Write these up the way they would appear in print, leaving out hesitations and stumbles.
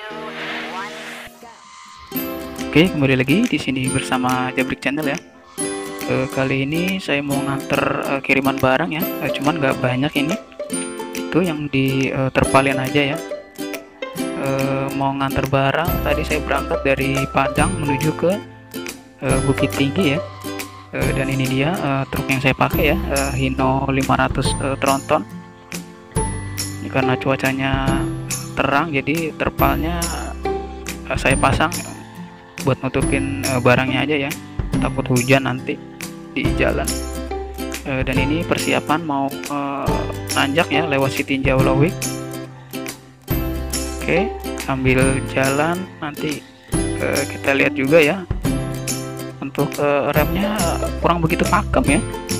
Oke, kembali lagi di sini bersama Jabrik Channel ya. Kali ini saya mau nganter kiriman barang ya. Cuman nggak banyak ini. Itu yang di terpalin aja ya. Mau nganter barang. Tadi saya berangkat dari Padang menuju ke Bukit Tinggi ya. Dan ini dia truk yang saya pakai ya, Hino 500 Tronton. Ini karena cuacanya terang, jadi terpalnya saya pasang buat nutupin barangnya aja ya, takut hujan nanti di jalan. Dan ini persiapan mau nanjak ya lewat Sitinjau Lowik. Oke, sambil jalan nanti kita lihat juga ya, untuk remnya kurang begitu pakem ya.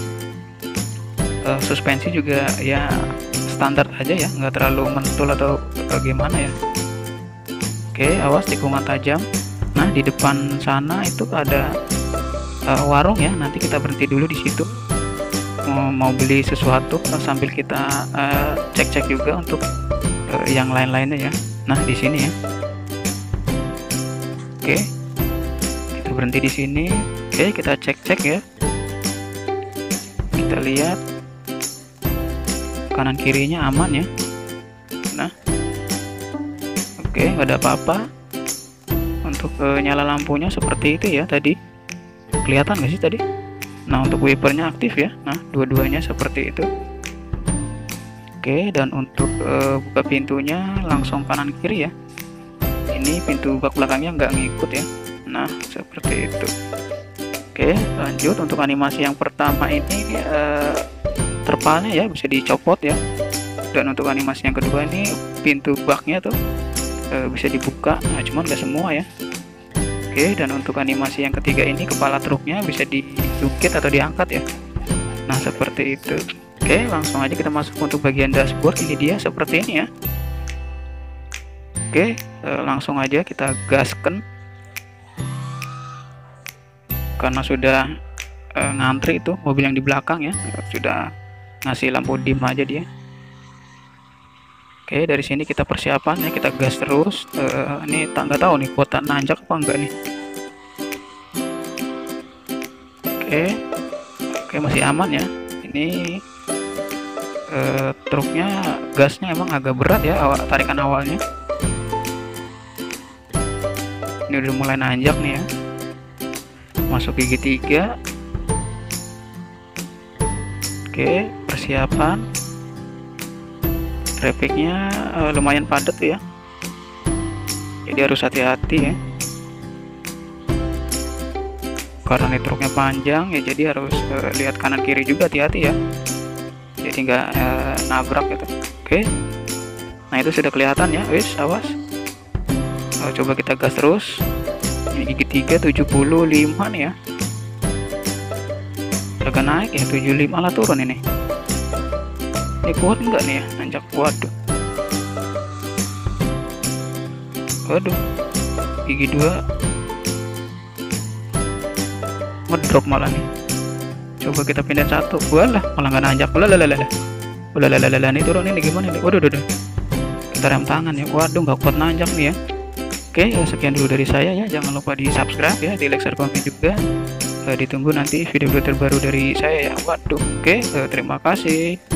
Suspensi juga ya standar aja ya, nggak terlalu mentul atau bagaimana ya. Oke, awas tikungan tajam. Nah, di depan sana itu ada warung ya, nanti kita berhenti dulu di situ. Mau beli sesuatu sambil kita cek-cek juga untuk yang lain-lainnya ya. Nah, di sini ya. Oke, kita berhenti di sini. Oke, kita cek-cek ya. Kita lihat kanan kirinya aman ya. Nah, oke, nggak ada apa-apa. Untuk nyala lampunya seperti itu ya tadi. Kelihatan nggak sih tadi? Nah, untuk wipernya aktif ya. Nah, dua-duanya seperti itu. Oke, dan untuk buka pintunya langsung kanan kiri ya. Ini pintu bak belakangnya nggak ngikut ya. Nah, seperti itu. Oke, lanjut untuk animasi yang pertama ini terpalnya ya bisa dicopot ya. Dan untuk animasi yang kedua ini pintu baknya tuh bisa dibuka, nah cuman nggak semua ya. Oke, dan untuk animasi yang ketiga ini kepala truknya bisa dijungkit atau diangkat ya. Nah, seperti itu. Oke, langsung aja kita masuk untuk bagian dashboard. Ini dia seperti ini ya. Oke, langsung aja kita gaskan karena sudah ngantri itu mobil yang di belakang ya, sudah ngasih lampu dim aja dia. Oke, dari sini kita persiapan ya, kita gas terus. Ini nggak tahu nih kuota nanjak apa enggak nih. Oke, masih aman ya. Ini truknya gasnya emang agak berat ya tarikan awalnya. Ini udah mulai nanjak nih ya. Masuk gigi 3. Oke, persiapan. Trafficnya lumayan padat ya, jadi harus hati-hati ya, karena ini truknya panjang ya, jadi harus lihat kanan kiri juga, hati-hati ya, jadi nggak nabrak gitu. Oke, nah itu sudah kelihatan ya, wis awas. Coba kita gas terus. Ini gigi 3 75 nih ya, agak naik ya 75, malah turun ini. Ini kuat enggak nih ya nanjak? Waduh, gigi 2 ngedrop malah nih. Coba kita pindah 1. Walah, malah nggak nanjak. Ulah nih turun ini gimana nih? Waduh, kita rem tangan ya. Waduh, nggak kuat nanjak nih ya. Oke, sekian dulu dari saya ya. Jangan lupa di subscribe ya, di like, share, komen juga. Ditunggu nanti video terbaru dari saya ya. Waduh, oke, terima kasih.